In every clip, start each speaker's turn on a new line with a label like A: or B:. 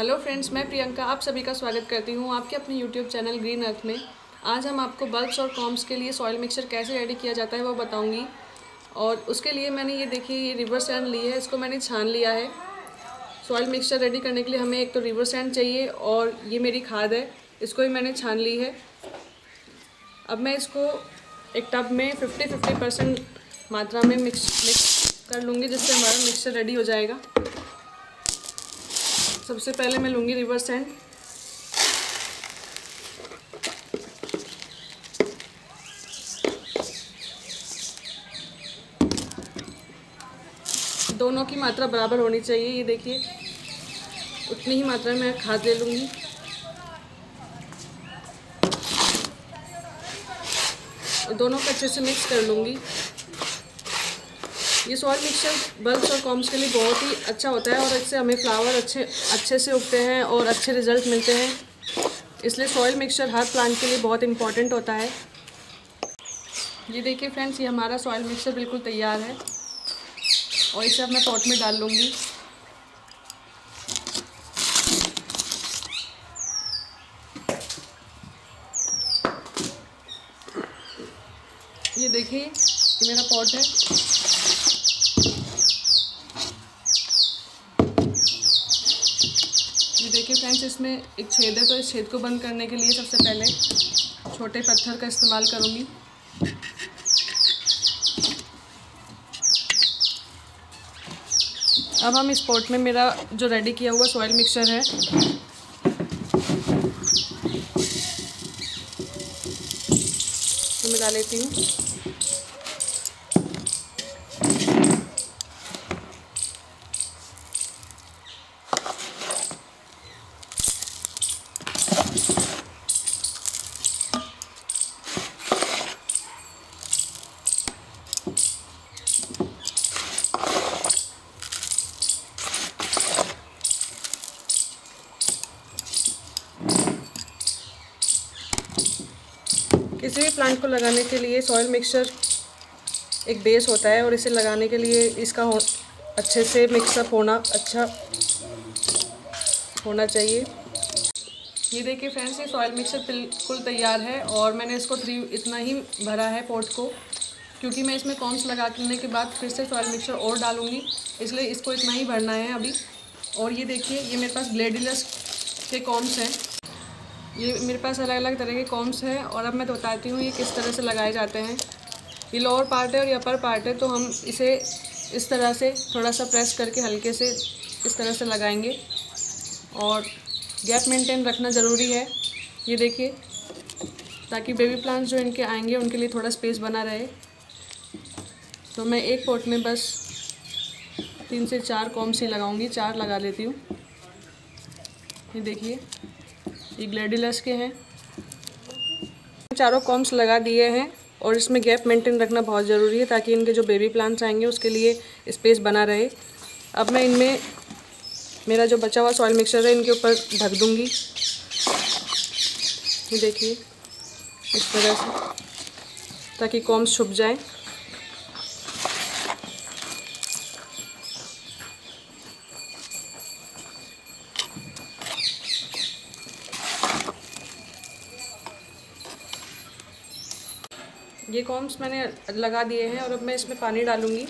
A: Hello friends, मैं प्रियंका आप सभी का स्वागत करती हूँ आपके अपने यूट्यूब चैनल ग्रीन अर्थ में। आज हम आपको बल्ब्स और कॉम्स के लिए सॉइल मिक्सचर कैसे रेडी किया जाता है वो बताऊँगी। और उसके लिए मैंने ये देखिए ये रिवर सैंड ली है, इसको मैंने छान लिया है। सॉइल मिक्सचर रेडी करने के लिए हमें एक तो रिवर सैंड चाहिए और ये मेरी खाद है, इसको भी मैंने छान ली है। अब मैं इसको एक टब में 50-50% मात्रा में मिक्स कर लूँगी, जिससे हमारा मिक्सचर रेडी हो जाएगा। सबसे पहले मैं लूँगी रिवर सैंड। दोनों की मात्रा बराबर होनी चाहिए, ये देखिए उतनी ही मात्रा में मैं खाद ले लूँगी। दोनों को अच्छे से मिक्स कर लूँगी। ये सॉइल मिक्सचर बल्ब्स और कॉम्स के लिए बहुत ही अच्छा होता है और इससे हमें फ्लावर अच्छे से उगते हैं और अच्छे रिजल्ट मिलते हैं। इसलिए सॉइल मिक्सचर हर प्लांट के लिए बहुत इम्पॉर्टेंट होता है। ये देखिए फ्रेंड्स, ये हमारा सॉइल मिक्सचर बिल्कुल तैयार है और इसे अब मैं पॉट में डाल लूँगी। ये देखिए ये मेरा पॉट है। ये देखिए फ्रेंड्स, इसमें एक छेद है, तो इस छेद को बंद करने के लिए सबसे पहले छोटे पत्थर का इस्तेमाल करूँगी। अब हम इस पॉट में मेरा जो रेडी किया हुआ सॉइल मिक्सचर है तो मिला लेती हूँ। किसी भी प्लांट को लगाने के लिए सॉइल मिक्सचर एक बेस होता है और इसे लगाने के लिए इसका अच्छे से मिक्सअप अच्छा होना चाहिए। ये देखिए फ्रेंड्स, ये सॉइल मिक्सचर बिल्कुल तैयार है और मैंने इसको इतना ही भरा है पॉट को, क्योंकि मैं इसमें कॉम्स लगाने के बाद फिर से सॉइल मिक्सचर और डालूँगी, इसलिए इसको इतना ही भरना है अभी। और ये देखिए ये मेरे पास ग्लेडियलस के कॉम्स हैं। ये मेरे पास अलग अलग तरह के कॉम्स हैं और अब मैं बताती हूँ ये किस तरह से लगाए जाते हैं। ये लोअर पार्ट है और ये अपर पार्ट है, तो हम इसे इस तरह से थोड़ा सा प्रेस करके हल्के से इस तरह से लगाएंगे और गैप मेंटेन रखना ज़रूरी है। ये देखिए, ताकि बेबी प्लांट्स जो इनके आएंगे उनके लिए थोड़ा स्पेस बना रहे। तो मैं एक पॉट में बस 3 से 4 कॉम्स ही लगाऊंगी, 4 लगा लेती हूँ। ये देखिए ये ग्लैडियलस के हैं। चारों कॉम्स लगा दिए हैं और इसमें गैप मेंटेन रखना बहुत ज़रूरी है, ताकि इनके जो बेबी प्लांट्स आएंगे उसके लिए स्पेस बना रहे। अब मैं इनमें मेरा जो बचा हुआ सॉइल मिक्सचर है इनके ऊपर ढक दूंगी। ये देखिए इस तरह से, ताकि कॉम्स छुप जाएं। ये कॉम्स मैंने लगा दिए हैं और अब मैं इसमें पानी डालूंगी।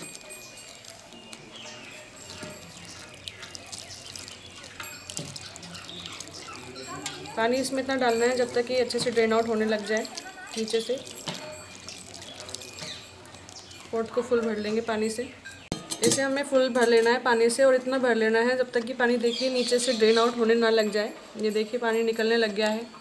A: पानी इसमें इतना डालना है जब तक ये अच्छे से ड्रेन आउट होने लग जाए नीचे से। पॉट को फुल भर लेंगे पानी से। इसे हमें फुल भर लेना है पानी से और इतना भर लेना है जब तक कि पानी देखिए नीचे से ड्रेन आउट होने ना लग जाए। ये देखिए पानी निकलने लग गया है,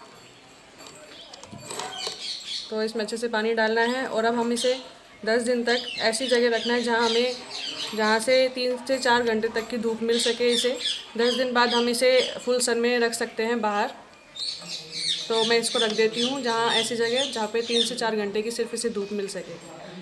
A: तो इसमें अच्छे से पानी डालना है। और अब हम इसे 10 दिन तक ऐसी जगह रखना है जहाँ से 3 से 4 घंटे तक की धूप मिल सके। इसे 10 दिन बाद हम इसे फुल सन में रख सकते हैं बाहर। तो मैं इसको रख देती हूँ ऐसी जगह जहाँ पे 3 से 4 घंटे की सिर्फ इसे धूप मिल सके।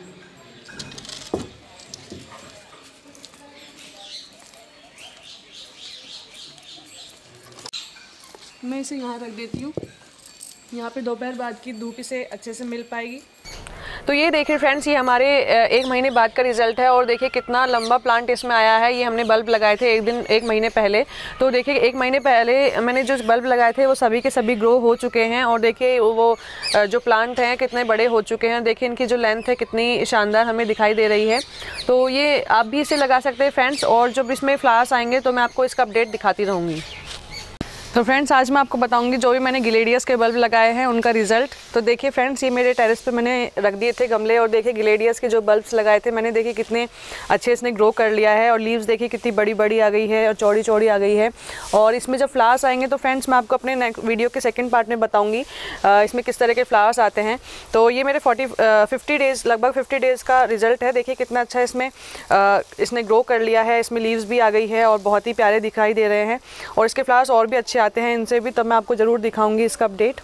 A: मैं इसे यहाँ रख देती हूँ, यहाँ पे दोपहर बाद की धूप इसे अच्छे से मिल पाएगी। तो ये देखिए फ्रेंड्स, ये हमारे 1 महीने बाद का रिज़ल्ट है और देखिए कितना लंबा प्लांट इसमें आया है। ये हमने बल्ब लगाए थे 1 महीने पहले, तो देखिए 1 महीने पहले मैंने जो बल्ब लगाए थे वो सभी के सभी ग्रो हो चुके हैं और देखिए वो जो प्लांट हैं कितने बड़े हो चुके हैं। देखिए इनकी जो लेंथ है कितनी शानदार हमें दिखाई दे रही है। तो ये आप भी इसे लगा सकते हैं फ्रेंड्स, और जब इसमें फ्लावर्स आएंगे तो मैं आपको इसका अपडेट दिखाती रहूँगी। तो फ्रेंड्स, आज मैं आपको बताऊंगी जो भी मैंने ग्लेडियस के बल्ब लगाए हैं उनका रिज़ल्ट। तो देखिए फ्रेंड्स, ये मेरे टेरेस पे मैंने रख दिए थे गमले, और देखिए ग्लेडियस के जो बल्ब्स लगाए थे मैंने, देखिए कितने अच्छे इसने ग्रो कर लिया है और लीव्स देखिए कितनी बड़ी बड़ी आ गई है और चौड़ी चौड़ी आ गई है। और इसमें जब फ्लावर्स आएंगे तो फ्रेंड्स मैं आपको अपने वीडियो के सेकेंड पार्ट में बताऊँगी इसमें किस तरह के फ्लावर्स आते हैं। तो ये मेरे 50 डेज़, लगभग 50 डेज़ का रिज़ल्ट है। देखिए कितना अच्छा इसमें इसने ग्रो कर लिया है, इसमें लीव्स भी आ गई है और बहुत ही प्यारे दिखाई दे रहे हैं, और इसके फ्लावर्स और भी अच्छे आते हैं इनसे भी, तब मैं आपको ज़रूर दिखाऊंगी इसका अपडेट।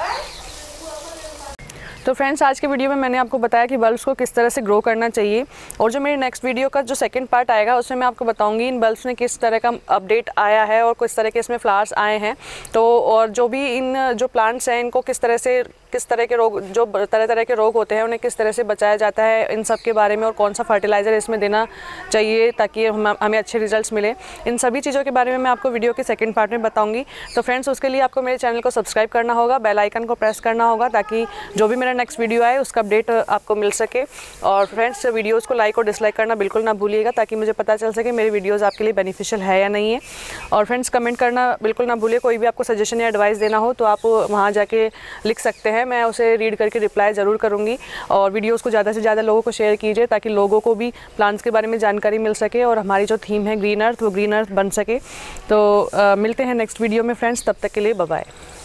A: तो फ्रेंड्स, आज के वीडियो में मैंने आपको बताया कि बल्ब्स को किस तरह से ग्रो करना चाहिए, और जो मेरे नेक्स्ट वीडियो का जो सेकंड पार्ट आएगा उसमें मैं आपको बताऊंगी इन बल्ब्स में किस तरह का अपडेट आया है और किस तरह के इसमें फ्लावर्स आए हैं। तो और जो भी इन जो प्लांट्स हैं इनको किस तरह के रोग, जो तरह तरह के रोग होते हैं उन्हें किस तरह से बचाया जाता है, इन सब के बारे में, और कौन सा फर्टिलाइज़र इसमें देना चाहिए ताकि हमें अच्छे रिजल्ट्स मिले, इन सभी चीज़ों के बारे में मैं आपको वीडियो के सेकंड पार्ट में बताऊंगी। तो फ्रेंड्स, उसके लिए आपको मेरे चैनल को सब्सक्राइब करना होगा, बेल आइकन को प्रेस करना होगा ताकि जो भी मेरा नेक्स्ट वीडियो आए उसका अपडेट आपको मिल सके। और फ्रेंड्स, वीडियोज़ को लाइक और डिसलाइक करना बिल्कुल ना भूलिएगा ताकि मुझे पता चल सके मेरी वीडियोज़ आपके लिए बेनिफिशियल है या नहीं है। और फ्रेंड्स, कमेंट करना बिल्कुल ना भूलिए, कोई भी आपको सजेशन या एडवाइस देना हो तो आप वहाँ जाके लिख सकते हैं, मैं उसे रीड करके रिप्लाई ज़रूर करूँगी। और वीडियोज़ को ज़्यादा से ज़्यादा लोगों को शेयर कीजिए ताकि लोगों को भी प्लांट्स के बारे में जानकारी मिल सके और हमारी जो थीम है ग्रीन अर्थ, वो ग्रीन अर्थ बन सके। तो मिलते हैं नेक्स्ट वीडियो में फ्रेंड्स, तब तक के लिए बाय बाय।